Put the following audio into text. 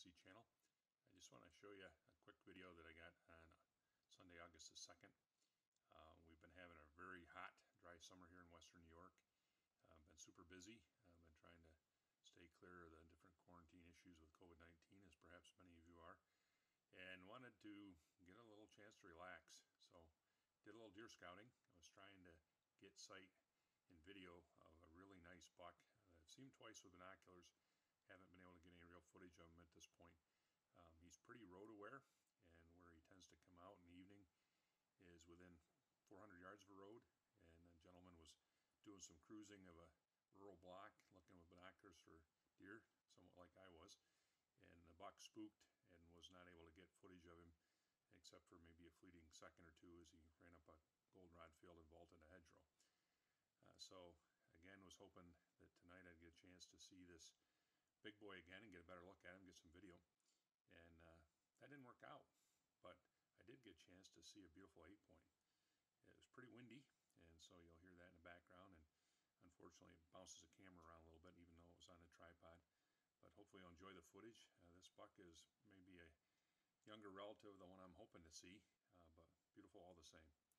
RC channel. I just want to show you a quick video that I got on Sunday, August the 2nd. We've been having a very hot, dry summer here in western New York. Been super busy. I've been trying to stay clear of the different quarantine issues with COVID-19, as perhaps many of you are, and wanted to get a little chance to relax. So did a little deer scouting. I was trying to get sight and video of a really nice buck that I've seen twice with binoculars. Haven't been able to get any real footage of him at this point. He's pretty road aware, and where he tends to come out in the evening is within 400 yards of a road. And a gentleman was doing some cruising of a rural block looking with binoculars for deer, somewhat like I was, and the buck spooked and was not able to get footage of him except for maybe a fleeting second or two as he ran up a goldenrod field and vaulted a hedgerow. So again, was hoping that tonight I'd get a chance to see this big boy again and get a better look at him, get some video. And that didn't work out, but I did get a chance to see a beautiful 8-point. It was pretty windy, and so you'll hear that in the background, and unfortunately it bounces the camera around a little bit even though it was on a tripod. But hopefully you'll enjoy the footage. This buck is maybe a younger relative of the one I'm hoping to see, but beautiful all the same.